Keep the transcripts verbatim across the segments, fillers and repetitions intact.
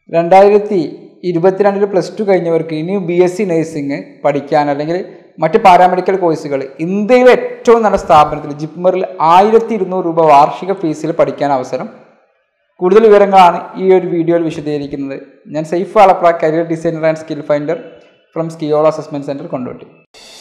രണ്ടായിരത്തി ഇരുപത്തിരണ്ടിൽ plus two കഴിഞ്ഞവർക്ക് ഇനി ബി എസ് സി നഴ്സിംഗ് പഠിക്കാൻ അല്ലെങ്കിൽ മറ്റ് പാരാമെഡിക്കൽ കോഴ്സുകൾ ഇന്ത്യയിലെ ഏറ്റവും നല്ല സ്ഥാപനത്തിൽ ജിപ്മറിൽ ആയിരത്തി ഇരുന്നൂറ് രൂപ വാർഷിക ഫീസിൽ പഠിക്കാൻ അവസരം. കൂടുതൽ വിവരങ്ങളാണ് ഈ ഒരു വീഡിയോയിൽ വിശദീകരിക്കുന്നത്. ഞാൻ Saif Valapra, career designer and skill finder from Skiyolo assessment centre, Kondotty.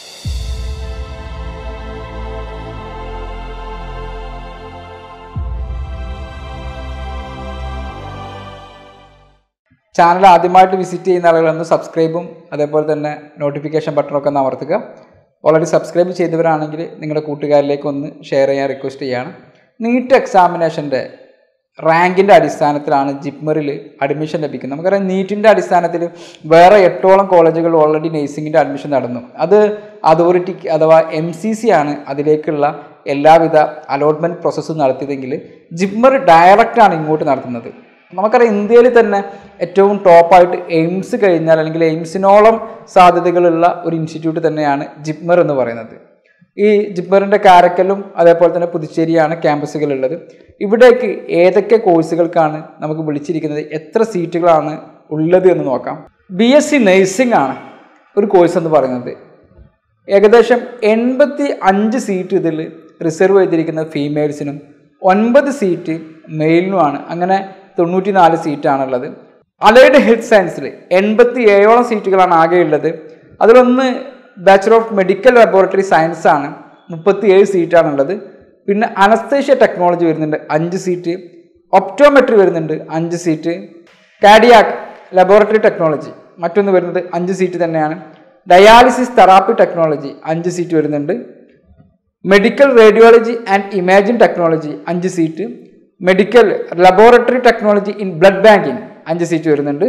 Channel ആദ്യമായിട്ട് വിസിറ്റ് ചെയ്യുന്ന ആളുകളൊന്ന് സബ്സ്ക്രൈബും അതേപോലെ തന്നെ നോട്ടിഫിക്കേഷൻ ബട്ടണൊക്കെ ഒന്ന് അമർത്തുക. ഓൾറെഡി സബ്സ്ക്രൈബ് ചെയ്തവരാണെങ്കിൽ നിങ്ങളുടെ കൂട്ടുകാരിലേക്ക് ഒന്ന് ഷെയർ ചെയ്യാൻ റിക്വസ്റ്റ് ചെയ്യാണ്. നീറ്റ് എക്സാമിനേഷൻ്റെ റാങ്കിൻ്റെ അടിസ്ഥാനത്തിലാണ് ജിപ്മറിൽ അഡ്മിഷൻ ലഭിക്കുന്നത്. നമുക്കറിയാം നീറ്റിൻ്റെ അടിസ്ഥാനത്തിൽ വേറെ എട്ടോളം കോളേജുകൾ ഓൾറെഡി നഴ്സിംഗിൻ്റെ അഡ്മിഷൻ നടന്നു. അത് അതോറിറ്റിക്ക് അഥവാ എം സി സി ആണ് അതിലേക്കുള്ള എല്ലാവിധ അലോട്ട്മെൻറ്റ് പ്രോസസ്സും നടത്തിയതെങ്കിൽ ജിപ്മർ ഡയറക്റ്റാണ് ഇങ്ങോട്ട് നടത്തുന്നത്. നമുക്കറിയാം ഇന്ത്യയിൽ തന്നെ ഏറ്റവും ടോപ്പായിട്ട് എയിംസ് കഴിഞ്ഞാൽ അല്ലെങ്കിൽ എയിംസിനോളം സാധ്യതകളുള്ള ഒരു ഇൻസ്റ്റിറ്റ്യൂട്ട് തന്നെയാണ് ജിപ്മർ എന്ന് പറയുന്നത്. ഈ ജിപ്മറിൻ്റെ കാരക്കലും അതേപോലെ തന്നെ പുതുച്ചേരിയാണ് ക്യാമ്പസുകളുള്ളത്. ഇവിടേക്ക് ഏതൊക്കെ കോഴ്സുകൾക്കാണ് നമുക്ക് വിളിച്ചിരിക്കുന്നത്, എത്ര സീറ്റുകളാണ് ഉള്ളത് എന്ന് നോക്കാം. ബി എസ് സി നഴ്സിംഗ് ആണ് ഒരു കോഴ്സ് എന്ന് പറയുന്നത്. ഏകദേശം എൺപത്തി അഞ്ച് സീറ്റ് ഇതിൽ റിസർവ് ചെയ്തിരിക്കുന്നത് ഫീമെയിൽസിനും ഒൻപത് സീറ്റ് മെയിലിനുമാണ്. അങ്ങനെ തൊണ്ണൂറ്റി നാല് സീറ്റാണുള്ളത്. അലൈഡ് ഹെൽത്ത് സയൻസിൽ എൺപത്തി ഏഴോളം സീറ്റുകളാണ് ആകെയുള്ളത്. അതിലൊന്ന് bachelor of medical laboratory science ആണ്, മുപ്പത്തി ഏഴ് സീറ്റാണുള്ളത്. പിന്നെ അനസ്തേഷ്യ ടെക്നോളജി വരുന്നുണ്ട്, അഞ്ച് സീറ്റ്. ഒപ്റ്റോമെട്രി വരുന്നുണ്ട്, അഞ്ച് സീറ്റ്. കാർഡിയാക് ലബോറട്ടറി ടെക്നോളജി മറ്റൊന്ന് വരുന്നത് അഞ്ച് സീറ്റ് തന്നെയാണ്. ഡയാലിസിസ് തെറാപ്പി ടെക്നോളജി അഞ്ച് സീറ്റ് വരുന്നുണ്ട്. Medical radiology and imaging technology അഞ്ച് seat. Medical laboratory technology in blood banking അഞ്ച് സീറ്റ് വരുന്നുണ്ട്.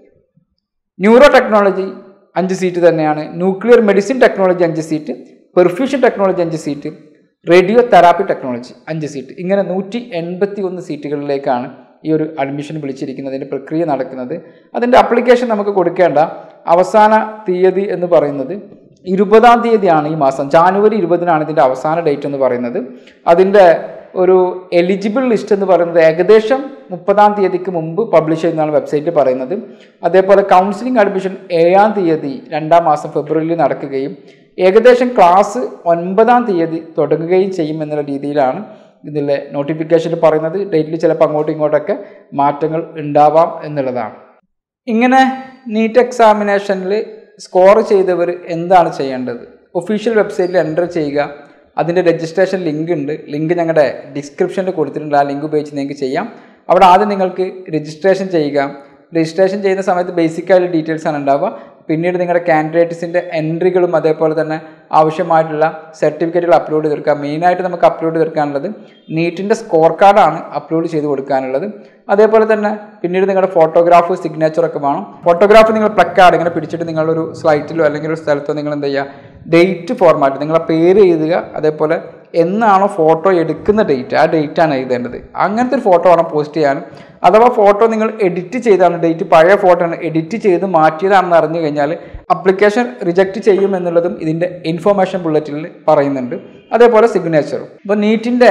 ന്യൂറോ ടെക്നോളജി അഞ്ച് സീറ്റ് തന്നെയാണ്. ന്യൂക്ലിയർ മെഡിസിൻ ടെക്നോളജി അഞ്ച് സീറ്റ്. പെർഫ്യൂഷൻ ടെക്നോളജി അഞ്ച് സീറ്റ്. റേഡിയോ തെറാപ്പി ടെക്നോളജി അഞ്ച് സീറ്റ്. ഇങ്ങനെ നൂറ്റി എൺപത്തി ഒന്ന് സീറ്റുകളിലേക്കാണ് ഈ ഒരു അഡ്മിഷൻ വിളിച്ചിരിക്കുന്നതിൻ്റെ പ്രക്രിയ നടക്കുന്നത്. അതിൻ്റെ അപ്ലിക്കേഷൻ നമുക്ക് കൊടുക്കേണ്ട അവസാന തീയതി എന്ന് പറയുന്നത് ഇരുപതാം തീയതിയാണ് ഈ മാസം, ജാനുവരി ഇരുപതിനാണ് ഇതിൻ്റെ അവസാന ഡേറ്റ് എന്ന് പറയുന്നത്. അതിൻ്റെ ഒരു എലിജിബിൾ ലിസ്റ്റ് എന്ന് പറയുന്നത് ഏകദേശം മുപ്പതാം തീയതിക്ക് മുമ്പ് പബ്ലിഷ് ചെയ്യുന്നതാണ് വെബ്സൈറ്റിൽ പറയുന്നത്. അതേപോലെ കൗൺസിലിംഗ് അഡ്മിഷൻ ഏഴാം തീയതി രണ്ടാം മാസം ഫെബ്രുവരിയിൽ നടക്കുകയും ഏകദേശം ക്ലാസ് ഒൻപതാം തീയതി തുടങ്ങുകയും ചെയ്യും എന്നുള്ള രീതിയിലാണ് ഇതിലെ നോട്ടിഫിക്കേഷനിൽ പറയുന്നത്. ഡേറ്റിൽ ചിലപ്പോൾ അങ്ങോട്ടും ഇങ്ങോട്ടൊക്കെ മാറ്റങ്ങൾ ഉണ്ടാവാം എന്നുള്ളതാണ്. ഇങ്ങനെ നീറ്റ് എക്സാമിനേഷനിൽ സ്കോർ ചെയ്തവർ എന്താണ് ചെയ്യേണ്ടത്? ഒഫീഷ്യൽ വെബ്സൈറ്റിൽ എൻ്റർ ചെയ്യുക. അതിൻ്റെ രജിസ്ട്രേഷൻ ലിങ്ക് ഉണ്ട്, ലിങ്ക് ഞങ്ങളുടെ ഡിസ്ക്രിപ്ഷനിൽ കൊടുത്തിട്ടുണ്ട്. ആ ലിങ്ക് ഉപയോഗിച്ച് നിങ്ങൾക്ക് ചെയ്യാം. അവിടെ ആദ്യം നിങ്ങൾക്ക് രജിസ്ട്രേഷൻ ചെയ്യുക. രജിസ്ട്രേഷൻ ചെയ്യുന്ന സമയത്ത് ബേസിക്കായിട്ടുള്ള ഡീറ്റെയിൽസാണ് ഉണ്ടാവുക. പിന്നീട് നിങ്ങളുടെ കാൻഡിഡേറ്റ്സിൻ്റെ എൻട്രികളും അതേപോലെ തന്നെ ആവശ്യമായിട്ടുള്ള സർട്ടിഫിക്കറ്റുകൾ അപ്ലോഡ് തീർക്കുക. മെയിനായിട്ട് നമുക്ക് അപ്ലോഡ് തീർക്കാനുള്ളത് നീറ്റിൻ്റെ സ്കോർ കാർഡാണ് അപ്ലോഡ് ചെയ്ത് കൊടുക്കാനുള്ളത്. അതേപോലെ തന്നെ പിന്നീട് നിങ്ങളുടെ ഫോട്ടോഗ്രാഫ്, സിഗ്നേച്ചറൊക്കെ വേണം. ഫോട്ടോഗ്രാഫ് നിങ്ങൾ പ്ലക്കാർഡ് ഇങ്ങനെ പിടിച്ചിട്ട് നിങ്ങളൊരു സ്ലൈറ്റിലോ അല്ലെങ്കിൽ ഒരു സ്ഥലത്തോ നിങ്ങൾ എന്ത് ചെയ്യുക, ഡേറ്റ് ഫോർമാറ്റ് നിങ്ങളെ പേര് എഴുതുക. അതേപോലെ എന്നാണോ ഫോട്ടോ എടുക്കുന്ന ഡേറ്റ്, ആ ഡേറ്റാണ് എഴുതേണ്ടത്. അങ്ങനത്തെ ഒരു ഫോട്ടോ വേണം പോസ്റ്റ് ചെയ്യാൻ. അഥവാ ഫോട്ടോ നിങ്ങൾ എഡിറ്റ് ചെയ്താണ്, ഡേറ്റ് പഴയ ഫോട്ടോ ആണ് എഡിറ്റ് ചെയ്ത് മാറ്റിയതാണെന്ന് അറിഞ്ഞു കഴിഞ്ഞാൽ അപ്ലിക്കേഷൻ റിജക്റ്റ് ചെയ്യും എന്നുള്ളതും ഇതിൻ്റെ ഇൻഫോർമേഷൻ ബുള്ളറ്റിനിൽ പറയുന്നുണ്ട്. അതേപോലെ സിഗ്നേച്ചറും. ഇപ്പോൾ നീറ്റിൻ്റെ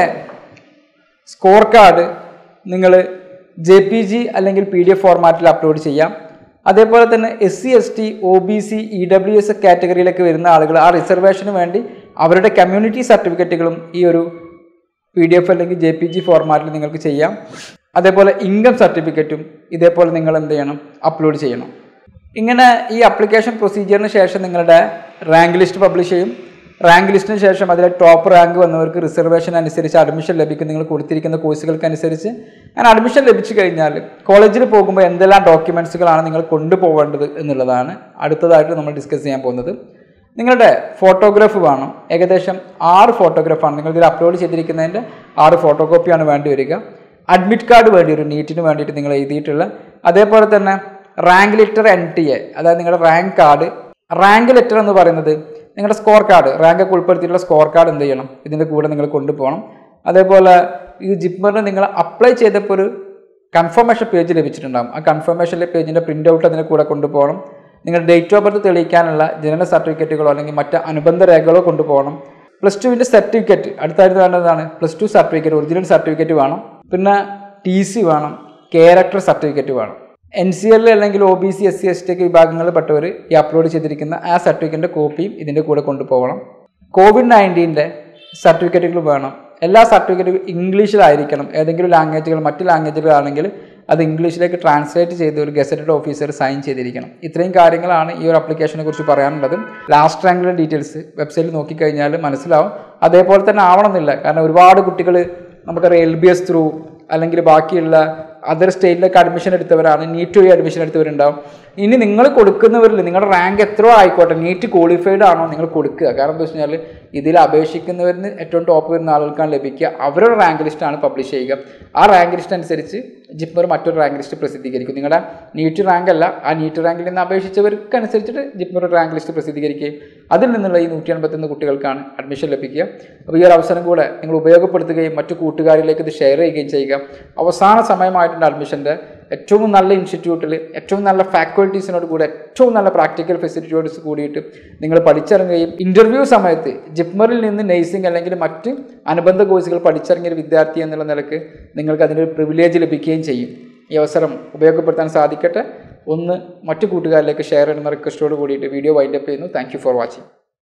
സ്കോർ കാർഡ് നിങ്ങൾ ജെ പി ജി അല്ലെങ്കിൽ പി ഡി എഫ് ഫോർമാറ്റിൽ അപ്ലോഡ് ചെയ്യാം. അതേപോലെ തന്നെ S C S T O B C E W S കാറ്റഗറിയിലേക്ക് വരുന്ന ആളുകൾ ആ റിസർവേഷന് വേണ്ടി അവരുടെ കമ്മ്യൂണിറ്റി സർട്ടിഫിക്കറ്റുകളും ഈ ഒരു പി ഡി എഫ് അല്ലെങ്കിൽ ജെ പി ജി ഫോർമാറ്റിൽ നിങ്ങൾക്ക് ചെയ്യാം. അതേപോലെ ഇൻകം സർട്ടിഫിക്കറ്റും ഇതേപോലെ നിങ്ങൾ എന്ത് ചെയ്യണം, അപ്ലോഡ് ചെയ്യണം. ഇങ്ങനെ ഈ അപ്ലിക്കേഷൻ പ്രൊസീജിയറിന് ശേഷം നിങ്ങളുടെ റാങ്ക് ലിസ്റ്റ് പബ്ലിഷ് ചെയ്യും. റാങ്ക് ലിസ്റ്റിന് ശേഷം അതിലെ ടോപ്പ് റാങ്ക് വന്നവർക്ക് റിസർവേഷൻ അനുസരിച്ച് അഡ്മിഷൻ ലഭിക്കും. നിങ്ങൾ കൊടുത്തിരിക്കുന്ന കോഴ്സുകൾക്ക് അനുസരിച്ച് അങ്ങനെ അഡ്മിഷൻ ലഭിച്ചു കഴിഞ്ഞാൽ കോളേജിൽ പോകുമ്പോൾ എന്തെല്ലാം ഡോക്യുമെൻറ്റ്സുകളാണ് നിങ്ങൾ കൊണ്ടുപോകേണ്ടത് എന്നുള്ളതാണ് അടുത്തതായിട്ട് നമ്മൾ ഡിസ്കസ് ചെയ്യാൻ പോകുന്നത്. നിങ്ങളുടെ ഫോട്ടോഗ്രാഫ് വേണം. ഏകദേശം ആറ് ഫോട്ടോഗ്രാഫാണ് നിങ്ങൾ ഇതിൽ അപ്ലോഡ് ചെയ്തിരിക്കുന്നതിൻ്റെ ആറ് ഫോട്ടോ കോപ്പിയാണ് വേണ്ടി വരിക. അഡ്മിറ്റ് കാർഡ് വേണ്ടി വരും നീറ്റിന് വേണ്ടിയിട്ട് നിങ്ങൾ എഴുതിയിട്ടുള്ള. അതേപോലെ തന്നെ rank letter N T A, അതായത് നിങ്ങളുടെ റാങ്ക് കാർഡ്. റാങ്ക് ലെറ്റർ എന്ന് പറയുന്നത് നിങ്ങളുടെ സ്കോർ കാർഡ്, റാങ്കൊക്കെ ഉൾപ്പെടുത്തിയിട്ടുള്ള സ്കോർ കാർഡ് എന്ത് ചെയ്യണം, ഇതിൻ്റെ കൂടെ നിങ്ങൾ കൊണ്ടുപോകണം. അതേപോലെ ഈ ജിപ്മറിന് നിങ്ങൾ അപ്ലൈ ചെയ്തപ്പോൾ ഒരു കൺഫർമേഷൻ പേജ് ലഭിച്ചിട്ടുണ്ടാകും. ആ കൺഫർമേഷനിലെ പേജിൻ്റെ പ്രിൻ്റ് ഔട്ട് അതിൻ്റെ കൂടെ കൊണ്ടുപോകണം. നിങ്ങളുടെ ഡേറ്റ് ഓഫ് ബർത്ത് തെളിയിക്കാനുള്ള ജനന സർട്ടിഫിക്കറ്റുകളോ അല്ലെങ്കിൽ മറ്റ് അനുബന്ധ രേഖകളോ കൊണ്ടുപോകണം. പ്ലസ് ടുവിൻ്റെ സർട്ടിഫിക്കറ്റ് അടുത്തായിട്ട് വേണ്ടതാണ്. Plus two certificate, original certificate വേണം. പിന്നെ ടി സി വേണം, ക്യാരക്ടർ സർട്ടിഫിക്കറ്റ് വേണം. എൻ സി എൽ അല്ലെങ്കിൽ O B C S C S T ഒക്കെ വിഭാഗങ്ങളിൽപ്പെട്ടവർ ഈ അപ്ലോഡ് ചെയ്തിരിക്കുന്ന ആ സർട്ടിഫിക്കറ്റിൻ്റെ കോപ്പിയും ഇതിൻ്റെ കൂടെ കൊണ്ടുപോകണം. കോവിഡ് നയൻറ്റീൻ്റെ സർട്ടിഫിക്കറ്റുകൾ വേണം. എല്ലാ സർട്ടിഫിക്കറ്റും ഇംഗ്ലീഷിലായിരിക്കണം. ഏതെങ്കിലും ലാംഗ്വേജുകൾ മറ്റ് ലാംഗ്വേജുകളാണെങ്കിൽ അത് ഇംഗ്ലീഷിലേക്ക് ട്രാൻസ്ലേറ്റ് ചെയ്ത് ഒരു ഗസറ്റഡ് ഓഫീസർ സൈൻ ചെയ്തിരിക്കണം. ഇത്രയും കാര്യങ്ങളാണ് ഈ ഒരു ആപ്ലിക്കേഷനെ കുറിച്ച് പറയാനുള്ളത്. ലാസ്റ്റ് റാങ്കിലെ ഡീറ്റെയിൽസ് വെബ്സൈറ്റിൽ നോക്കിക്കഴിഞ്ഞാൽ മനസ്സിലാവും. അതേപോലെ തന്നെ ആവണമെന്നില്ല. കാരണം ഒരുപാട് കുട്ടികൾ നമുക്കറിയാം എൽ ബി എസ് ത്രൂ അല്ലെങ്കിൽ ബാക്കിയുള്ള അതർ സ്റ്റേറ്റിലേക്ക് അഡ്മിഷൻ എടുത്തവരാണ്, നീറ്റ് വഴി അഡ്മിഷൻ എടുത്തവരുണ്ടാവും. ഇനി നിങ്ങൾ കൊടുക്കുന്നവരിൽ നിങ്ങളുടെ റാങ്ക് എത്രയോ ആയിക്കോട്ടെ, നീറ്റ് ക്വാളിഫൈഡ് ആണോ നിങ്ങൾ കൊടുക്കുക. കാരണം എന്താ വെച്ച് കഴിഞ്ഞാൽ ഇതിൽ അപേക്ഷിക്കുന്നവരിന് ഏറ്റവും ടോപ്പ് വരുന്ന ആളുകൾക്കാണ് ലഭിക്കുക. അവരുടെ റാങ്ക് ലിസ്റ്റാണ് പബ്ലിഷ് ചെയ്യുക. ആ റാങ്ക് ലിസ്റ്റ് അനുസരിച്ച് ജിപ്മർ മറ്റൊരു റാങ്ക് ലിസ്റ്റ് പ്രസിദ്ധീകരിക്കും. നിങ്ങളുടെ നീറ്റ് റാങ്ക് അല്ല, ആ നീറ്റ് റാങ്കിൽ നിന്ന് അപേക്ഷിച്ചവർക്ക് അനുസരിച്ചിട്ട് ജിപ്മർ റാങ്ക് ലിസ്റ്റ് പ്രസിദ്ധീകരിക്കുകയും അതിൽ നിന്നുള്ള ഈ നൂറ്റി അൻപത്തൊന്ന് കുട്ടികൾക്കാണ് അഡ്മിഷൻ ലഭിക്കുക. അപ്പോൾ ഈ ഒരു അവസരം കൂടെ നിങ്ങൾ ഉപയോഗപ്പെടുത്തുകയും മറ്റു കൂട്ടുകാരിലേക്ക് ഇത് ഷെയർ ചെയ്യുകയും ചെയ്യുക. അവസാന സമയമായിട്ടുണ്ട് അഡ്മിഷൻ്റെ. ഏറ്റവും നല്ല ഇൻസ്റ്റിറ്റ്യൂട്ടിൽ ഏറ്റവും നല്ല ഫാക്കൽറ്റീസിനോട് കൂടെ ഏറ്റവും നല്ല പ്രാക്ടിക്കൽ ഫെസിലിറ്റിയോട് കൂടിയിട്ട് നിങ്ങൾ പഠിച്ചിറങ്ങുകയും ഇൻ്റർവ്യൂ സമയത്ത് ജിപ്മറിൽ നിന്ന് നഴ്സിംഗ് അല്ലെങ്കിൽ മറ്റ് അനുബന്ധ കോഴ്സുകൾ പഠിച്ചിറങ്ങിയ ഒരു വിദ്യാർത്ഥി എന്നുള്ള നിലക്ക് നിങ്ങൾക്ക് അതിൻ്റെ ഒരു പ്രിവിലേജ് ലഭിക്കുകയും ചെയ്യും. ഈ അവസരം ഉപയോഗപ്പെടുത്താൻ സാധിക്കട്ടെ. ഒന്ന് മറ്റു കൂട്ടുകാരിലേക്ക് ഷെയർ ചെയ്യുന്ന റിക്വസ്റ്റോട് കൂടിയിട്ട് വീഡിയോ വൈൻഡപ്പ് ചെയ്യുന്നു. Thank you for watching.